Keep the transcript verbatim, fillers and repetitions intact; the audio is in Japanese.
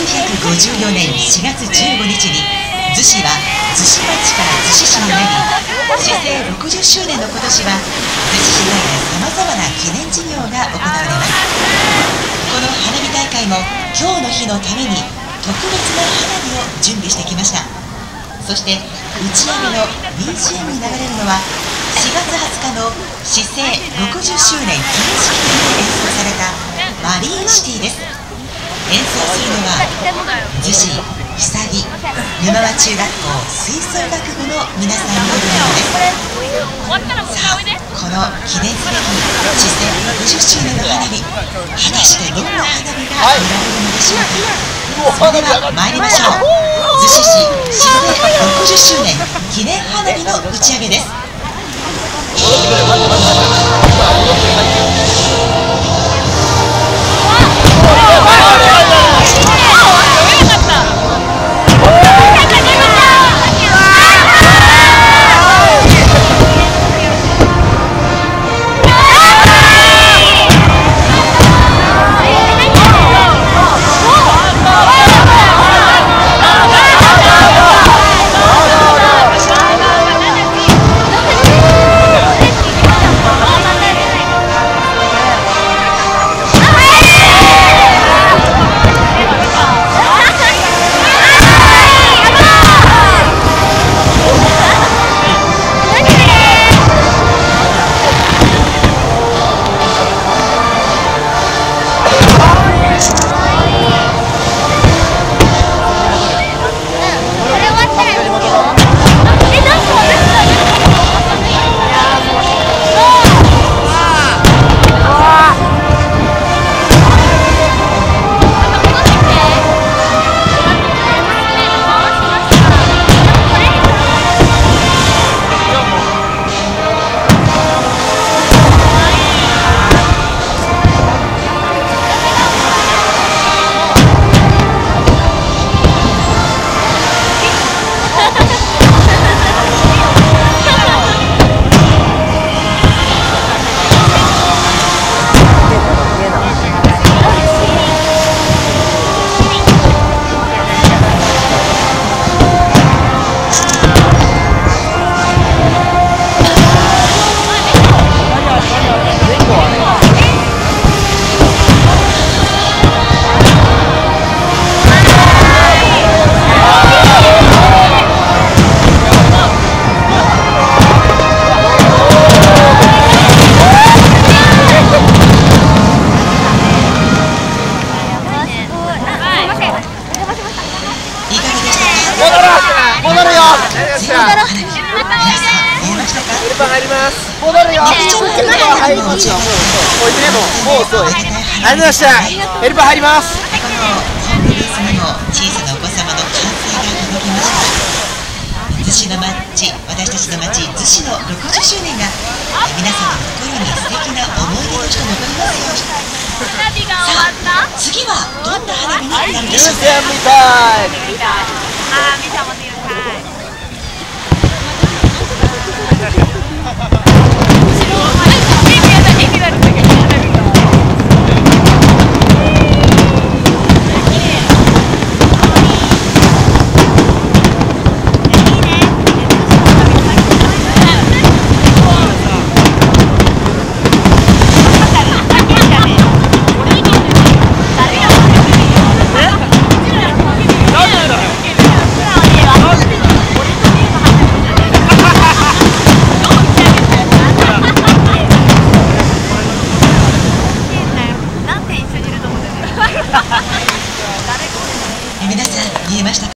ひゃくごじゅうよねんしがつじゅうごにちに逗子は逗子町から逗子市になり、市制ろくじゅっしゅうねんの今年は逗子市内でさまざまな記念事業が行われます。この花火大会も今日の日のために特別な花火を準備してきました。そして打ち上げの ビージーエム に流れるのはしがつはつかの市制ろくじゅっしゅうねん記念式典で演奏されたマリーンシティです。演奏するのは逗子久木沼和中学校吹奏楽部の皆さんの部門です。さあ、この記念すべき市制ろくじゅっしゅうねんの花火、果たしてどんな花火が見られるのでしょうか。それでは参りましょう。逗子市市制ろくじゅっしゅうねん記念花火の打ち上げです。 入ります。戻るよ。入りますよ。もう、もういずれも、もうそう。ありがとうございました。ヘルパー入ります。 このホームベースにも小さなお子様の歓声が届きました。逗子の町、私たちの町、逗子のろくじゅっしゅうねんが皆様の心に素敵な思い出として残りますように。さあ、次はどんな花火になるでしょうか。 みたい。